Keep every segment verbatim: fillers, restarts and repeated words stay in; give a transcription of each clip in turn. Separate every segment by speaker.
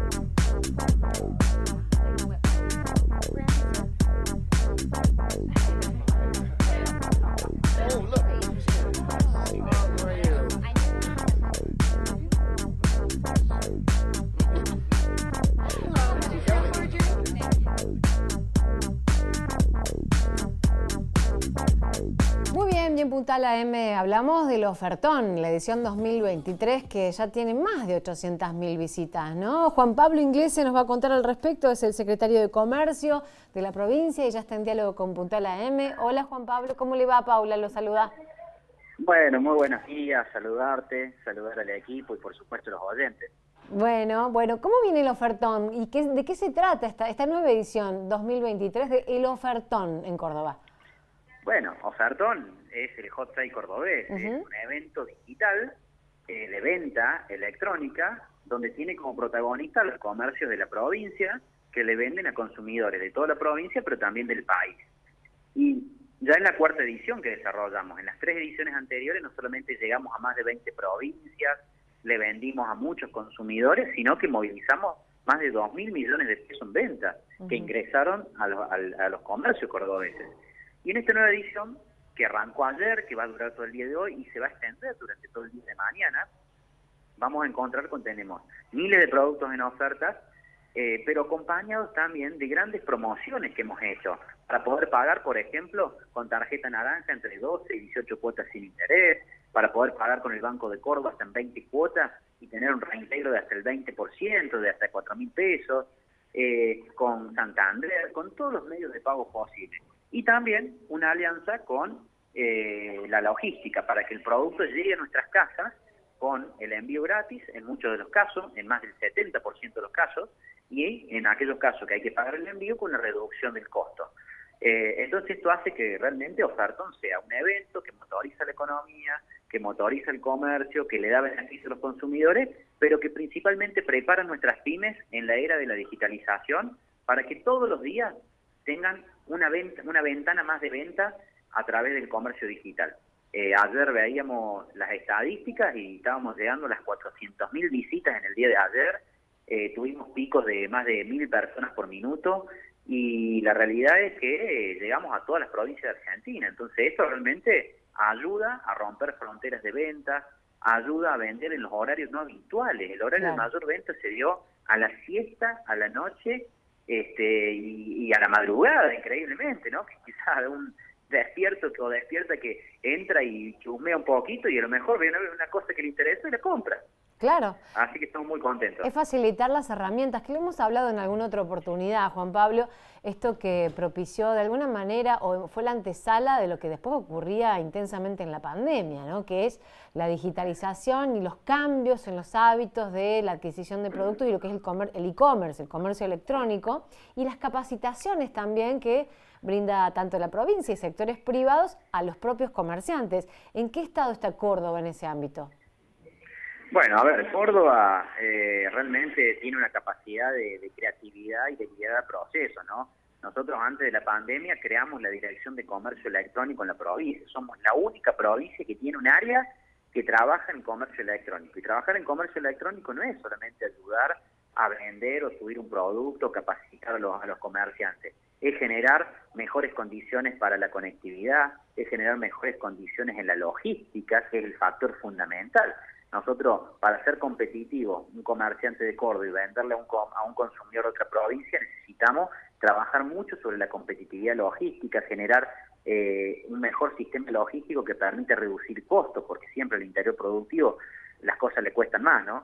Speaker 1: Muy bien, bien puntual A M. Hablamos del ofertón, la edición dos mil veintitrés, que ya tiene más de ochocientas mil visitas, ¿no? Juan Pablo Inglese nos va a contar al respecto, es el secretario de Comercio de la provincia y ya está en diálogo con Puntal A M. Hola Juan Pablo, ¿cómo le va? Paula lo saluda.
Speaker 2: Bueno, muy buenos días, saludarte, saludar al equipo y por supuesto a los oyentes.
Speaker 1: Bueno, bueno, ¿cómo viene el ofertón y qué, de qué se trata esta, esta nueva edición dos mil veintitrés de El Ofertón en Córdoba?
Speaker 2: Bueno, Ofertón es el Hot Sale cordobés, uh-huh. Es un evento digital eh, de venta electrónica donde tiene como protagonista los comercios de la provincia que le venden a consumidores de toda la provincia pero también del país. Y ya en la cuarta edición que desarrollamos, en las tres ediciones anteriores no solamente llegamos a más de veinte provincias, le vendimos a muchos consumidores, sino que movilizamos más de dos mil millones de pesos en venta uh-huh. que ingresaron a, lo, a, a los comercios cordobeses. Y en esta nueva edición, que arrancó ayer, que va a durar todo el día de hoy y se va a extender durante todo el día de mañana, vamos a encontrar con tenemos miles de productos en ofertas, eh, pero acompañados también de grandes promociones que hemos hecho, para poder pagar, por ejemplo, con tarjeta naranja entre doce y dieciocho cuotas sin interés, para poder pagar con el Banco de Córdoba hasta en veinte cuotas y tener un reintegro de hasta el veinte por ciento, de hasta cuatro mil pesos, eh, con Santander, con todos los medios de pago posibles. Y también una alianza con eh, la logística para que el producto llegue a nuestras casas con el envío gratis en muchos de los casos, en más del setenta por ciento de los casos, y en aquellos casos que hay que pagar el envío con una reducción del costo. Eh, entonces esto hace que realmente Ofertón sea un evento que motoriza la economía, que motoriza el comercio, que le da beneficio a los consumidores, pero que principalmente prepara nuestras pymes en la era de la digitalización para que todos los días tengan una venta, una ventana más de venta a través del comercio digital. Eh, ayer veíamos las estadísticas y estábamos llegando a las cuatrocientas mil visitas en el día de ayer, eh, tuvimos picos de más de mil personas por minuto y la realidad es que eh, llegamos a todas las provincias de Argentina, entonces esto realmente ayuda a romper fronteras de venta, ayuda a vender en los horarios no habituales. El horario claro. de mayor venta se dio a la siesta, a la noche, Este, y, y a la madrugada, increíblemente, ¿no? Que quizás un despierto o despierta que entra y chusmea un poquito y a lo mejor ve una cosa que le interesa y la compra.
Speaker 1: Claro.
Speaker 2: Así que estamos muy contentos.
Speaker 1: Es facilitar las herramientas, que lo hemos hablado en alguna otra oportunidad, Juan Pablo, esto que propició de alguna manera, o fue la antesala de lo que después ocurría intensamente en la pandemia, ¿no? Que es la digitalización y los cambios en los hábitos de la adquisición de productos y lo que es el el e-commerce, el comercio electrónico, y las capacitaciones también que brinda tanto la provincia y sectores privados a los propios comerciantes. ¿En qué estado está Córdoba en ese ámbito?
Speaker 2: Bueno, a ver, Córdoba eh, realmente tiene una capacidad de, de creatividad y de liderar procesos, ¿no? Nosotros antes de la pandemia creamos la Dirección de Comercio Electrónico en la provincia. Somos la única provincia que tiene un área que trabaja en comercio electrónico. Y trabajar en comercio electrónico no es solamente ayudar a vender o subir un producto, capacitar a los, a los comerciantes. Es generar mejores condiciones para la conectividad, es generar mejores condiciones en la logística, que es el factor fundamental. Nosotros, para ser competitivos, un comerciante de Córdoba y venderle a un, a un consumidor de otra provincia, necesitamos trabajar mucho sobre la competitividad logística, generar eh, un mejor sistema logístico que permite reducir costos, porque siempre al interior productivo las cosas le cuestan más, ¿no?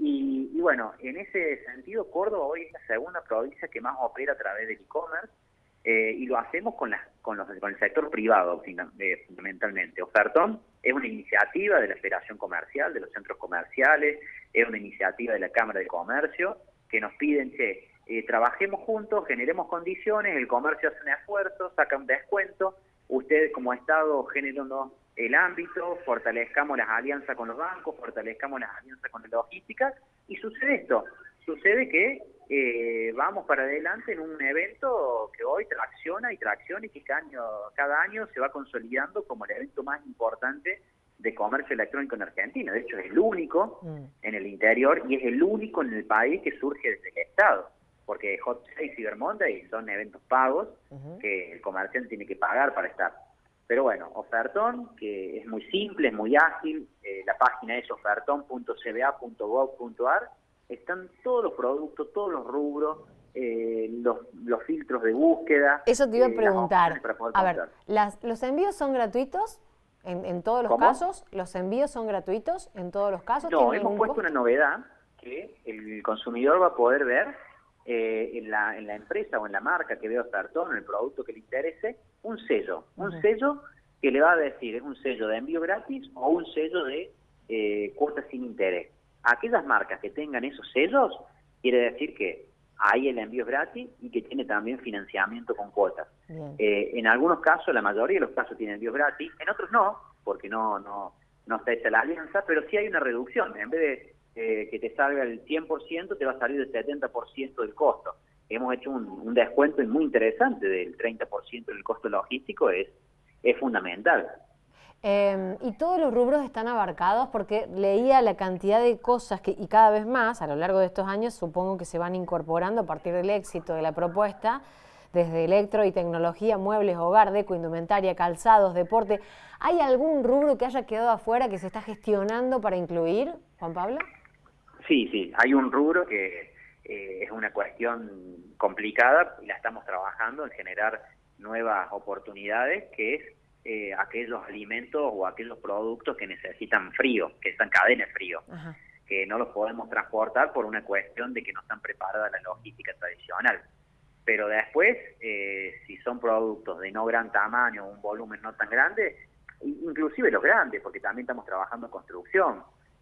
Speaker 2: Y, y bueno, en ese sentido, Córdoba hoy es la segunda provincia que más opera a través del e-commerce, eh, y lo hacemos con, las, con, los, con el sector privado eh, fundamentalmente. Ofertón es una iniciativa de la Federación Comercial, de los centros comerciales, es una iniciativa de la Cámara de Comercio, que nos piden que eh, trabajemos juntos, generemos condiciones, el comercio hace un esfuerzo, saca un descuento, ustedes como Estado generando el ámbito, fortalezcamos las alianzas con los bancos, fortalezcamos las alianzas con la logística, y sucede esto, sucede que eh, vamos para adelante en un evento que hoy tracciona y tracciona y que cada año, cada año se va consolidando como el evento más importante de comercio electrónico en Argentina. De hecho, es el único mm. en el interior y es el único en el país que surge desde el Estado. Porque Hot Sale y Cyber Monday son eventos pagos uh-huh. que el comerciante tiene que pagar para estar. Pero bueno, Ofertón, que es muy simple, es muy ágil, eh, la página es ofertón punto c b a punto gov punto a r, están todos los productos, todos los rubros, eh, los, los filtros de búsqueda.
Speaker 1: Eso te iba a preguntar. A ver, las, ¿los envíos son gratuitos en, en todos los
Speaker 2: ¿Cómo?
Speaker 1: casos? ¿Los envíos son gratuitos en todos los casos?
Speaker 2: No, hemos puesto
Speaker 1: costo?
Speaker 2: una novedad que el consumidor va a poder ver eh, en, la, en la empresa o en la marca que vea Ofertón, en el producto que le interese, un sello, un uh-huh. sello que le va a decir, es un sello de envío gratis o un sello de eh, cuotas sin interés. Aquellas marcas que tengan esos sellos, quiere decir que ahí el envío es gratis y que tiene también financiamiento con cuotas. Eh, en algunos casos, la mayoría de los casos tienen envíos gratis, en otros no, porque no no no está hecha la alianza, pero sí hay una reducción. En vez de eh, que te salga el cien por ciento, te va a salir el setenta por ciento del costo. Hemos hecho un, un descuento muy interesante del treinta por ciento del costo logístico, es, es fundamental.
Speaker 1: Eh, y todos los rubros están abarcados, porque leía la cantidad de cosas que, y cada vez más a lo largo de estos años supongo que se van incorporando a partir del éxito de la propuesta, desde electro y tecnología, muebles, hogar, deco, indumentaria, calzados, deporte. ¿Hay algún rubro que haya quedado afuera que se está gestionando para incluir, Juan Pablo?
Speaker 2: Sí, sí, hay un rubro que eh, es una cuestión complicada y la estamos trabajando en generar nuevas oportunidades, que es Eh, aquellos alimentos o aquellos productos que necesitan frío, que están cadenas frío, Ajá. que no los podemos transportar por una cuestión de que no están preparadas la logística tradicional. Pero después, eh, si son productos de no gran tamaño, un volumen no tan grande, inclusive los grandes, porque también estamos trabajando en construcción,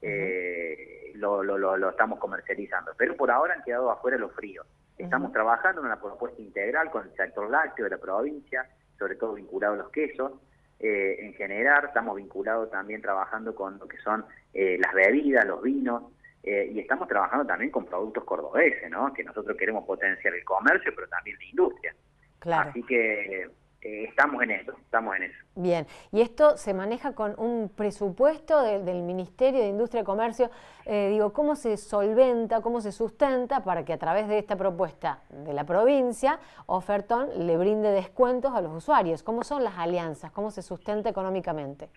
Speaker 2: eh, uh-huh. lo, lo, lo, lo estamos comercializando. Pero por ahora han quedado afuera los fríos. Estamos uh-huh. trabajando en una propuesta integral con el sector lácteo de la provincia, sobre todo vinculado a los quesos. Eh, en general estamos vinculados también trabajando con lo que son eh, las bebidas, los vinos, eh, y estamos trabajando también con productos cordobeses, ¿no? Que nosotros queremos potenciar el comercio, pero también la industria.
Speaker 1: Claro.
Speaker 2: Así que eh, estamos en eso, estamos en eso.
Speaker 1: Bien, y esto se maneja con un presupuesto de, del Ministerio de Industria y Comercio. Eh, digo, ¿cómo se solventa, cómo se sustenta para que a través de esta propuesta de la provincia, Ofertón le brinde descuentos a los usuarios? ¿Cómo son las alianzas? ¿Cómo se sustenta económicamente?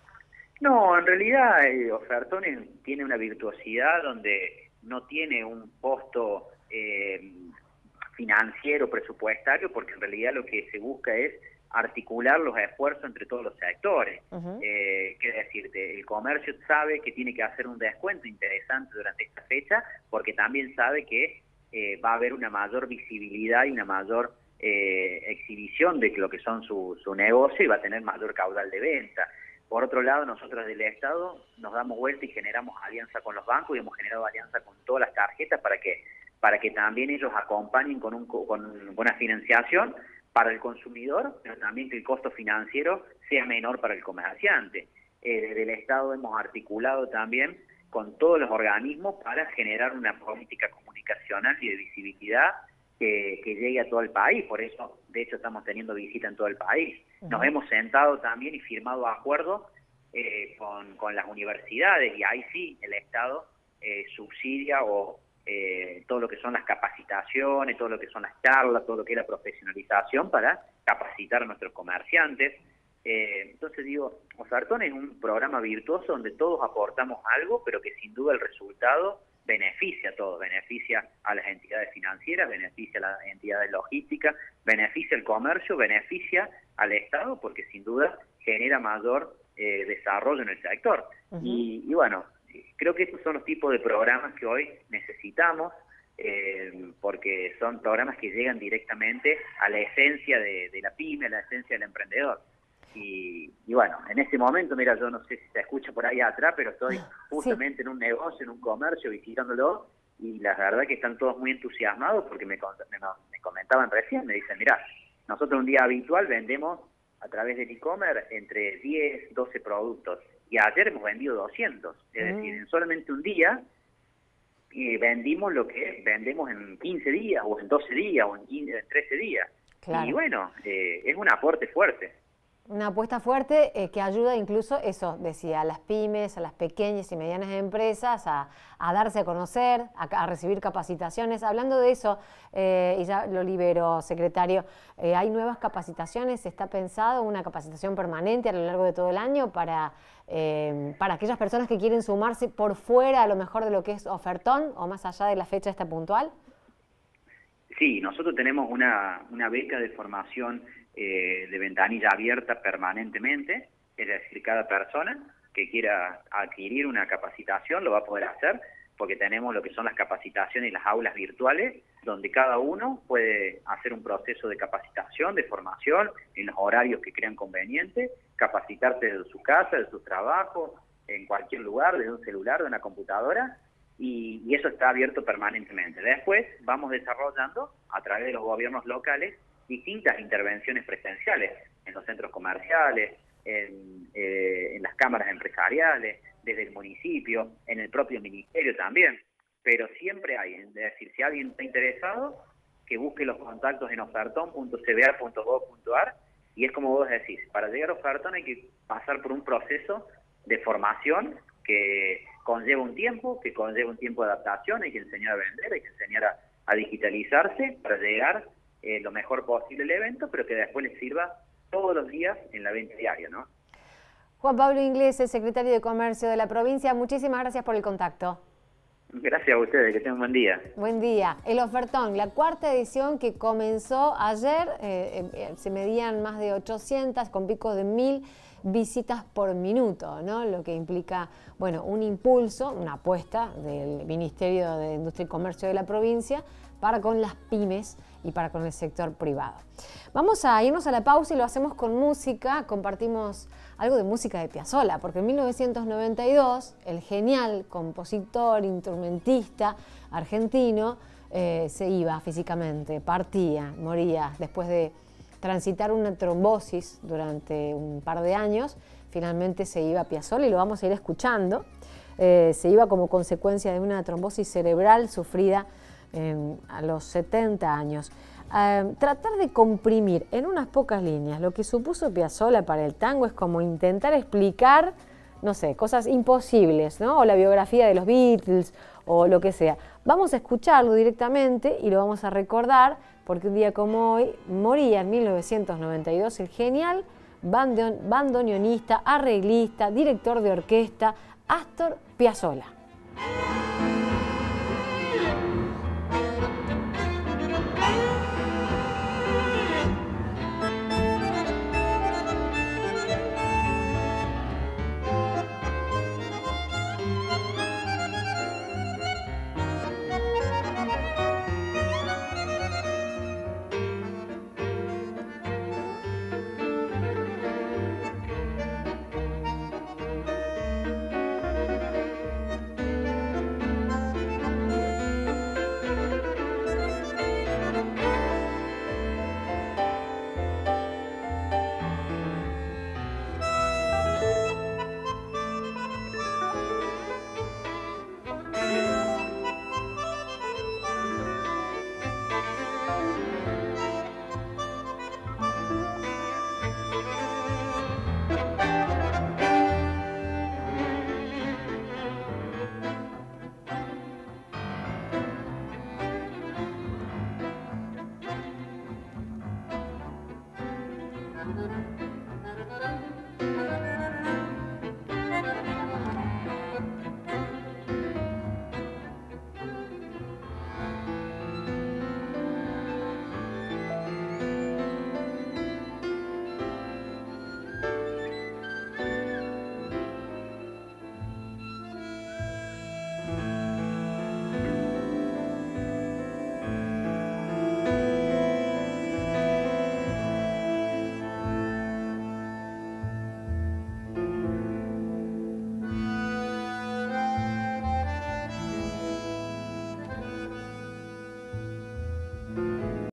Speaker 2: No, en realidad eh, Ofertón tiene una virtuosidad donde no tiene un costo eh, financiero, presupuestario, porque en realidad lo que se busca es articular los esfuerzos entre todos los sectores. Uh-huh. Eh, ¿Qué decirte? El comercio sabe que tiene que hacer un descuento interesante durante esta fecha, porque también sabe que eh, va a haber una mayor visibilidad y una mayor eh, exhibición de lo que son su, su negocio y va a tener mayor caudal de venta. Por otro lado, nosotros del Estado nos damos vuelta y generamos alianza con los bancos y hemos generado alianza con todas las tarjetas para que para que también ellos acompañen con, un, con una financiación para el consumidor, pero también que el costo financiero sea menor para el comerciante. Eh, desde el Estado hemos articulado también con todos los organismos para generar una política comunicacional y de visibilidad que, que llegue a todo el país. Por eso, de hecho, estamos teniendo visita en todo el país. Uh-huh. Nos hemos sentado también y firmado acuerdos eh, con, con las universidades, y ahí sí el Estado eh, subsidia o Eh, todo lo que son las capacitaciones, todo lo que son las charlas, todo lo que es la profesionalización para capacitar a nuestros comerciantes. Eh, entonces digo, Ofertón es un programa virtuoso donde todos aportamos algo, pero que sin duda el resultado beneficia a todos, beneficia a las entidades financieras, beneficia a las entidades logísticas, beneficia al comercio, beneficia al Estado, porque sin duda genera mayor eh, desarrollo en el sector. Uh-huh. y, y bueno, creo que estos son los tipos de programas que hoy necesitamos, eh, porque son programas que llegan directamente a la esencia de, de la pyme, a la esencia del emprendedor. Y, y bueno, en este momento, mira, yo no sé si se escucha por ahí atrás, pero estoy justamente sí. en un negocio, en un comercio, visitándolo, y la verdad que están todos muy entusiasmados porque me, me, me comentaban recién, me dicen, mira, nosotros un día habitual vendemos a través del e-commerce entre diez, doce productos. Y ayer hemos vendido doscientos, es mm. decir, en solamente un día eh, vendimos lo que vendemos en quince días, o en doce días, o en, quince, en trece días. Claro. Y bueno, eh, es un aporte fuerte.
Speaker 1: Una apuesta fuerte eh, que ayuda incluso, eso decía, a las pymes, a las pequeñas y medianas empresas a, a darse a conocer, a, a recibir capacitaciones. Hablando de eso, eh, y ya lo libero, secretario, eh, ¿hay nuevas capacitaciones? ¿Está pensado una capacitación permanente a lo largo de todo el año para, eh, para aquellas personas que quieren sumarse por fuera a lo mejor de lo que es ofertón o más allá de la fecha esta puntual?
Speaker 2: Sí, nosotros tenemos una, una beca de formación eh, de ventanilla abierta permanentemente, es decir, cada persona que quiera adquirir una capacitación lo va a poder hacer, porque tenemos lo que son las capacitaciones y las aulas virtuales, donde cada uno puede hacer un proceso de capacitación, de formación, en los horarios que crean conveniente, capacitarse desde su casa, de su trabajo, en cualquier lugar, desde un celular, de una computadora, y, y eso está abierto permanentemente. Después vamos desarrollando, a través de los gobiernos locales, distintas intervenciones presenciales, en los centros comerciales, en, eh, en las cámaras empresariales, desde el municipio, en el propio ministerio también, pero siempre hay, es decir, si alguien está interesado, que busque los contactos en ofertón punto c b a punto gov punto a r, y es como vos decís, para llegar a Ofertón hay que pasar por un proceso de formación que conlleva un tiempo, que conlleva un tiempo de adaptación, hay que enseñar a vender, hay que enseñar a, a digitalizarse para llegar eh, lo mejor posible al evento, pero que después les sirva todos los días en la venta diaria, ¿no?
Speaker 1: Juan Pablo Inglés, el secretario de Comercio de la provincia, muchísimas gracias por el contacto.
Speaker 2: Gracias a ustedes, que tengan un buen día.
Speaker 1: Buen día. El ofertón, la cuarta edición que comenzó ayer, eh, eh, se medían más de ochocientas con picos de mil visitas por minuto, ¿no? Lo que implica, bueno, un impulso, una apuesta del Ministerio de Industria y Comercio de la provincia para con las pymes y para con el sector privado. Vamos a irnos a la pausa y lo hacemos con música, compartimos algo de música de Piazzolla, porque en mil novecientos noventa y dos el genial compositor, instrumentista argentino eh, se iba físicamente, partía, moría después de transitar una trombosis durante un par de años. Finalmente se iba a Piazzolla y lo vamos a ir escuchando. Eh, se iba como consecuencia de una trombosis cerebral sufrida eh, a los setenta años. Eh, tratar de comprimir en unas pocas líneas lo que supuso Piazzolla para el tango es como intentar explicar, no sé, cosas imposibles, ¿no? O la biografía de los Beatles o lo que sea. Vamos a escucharlo directamente y lo vamos a recordar porque un día como hoy moría en mil novecientos noventa y dos el genial bandoneonista, arreglista, director de orquesta Astor Piazzolla.